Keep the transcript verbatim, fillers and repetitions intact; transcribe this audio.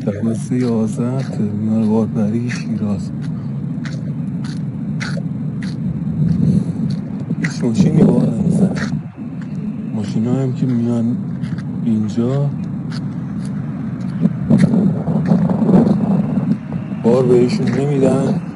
شباسه یازده ترمینال باربری شیراز. هیچ ماشینی بار نمیزنه. ماشین هم که میان اینجا بار بهشون نمیدن.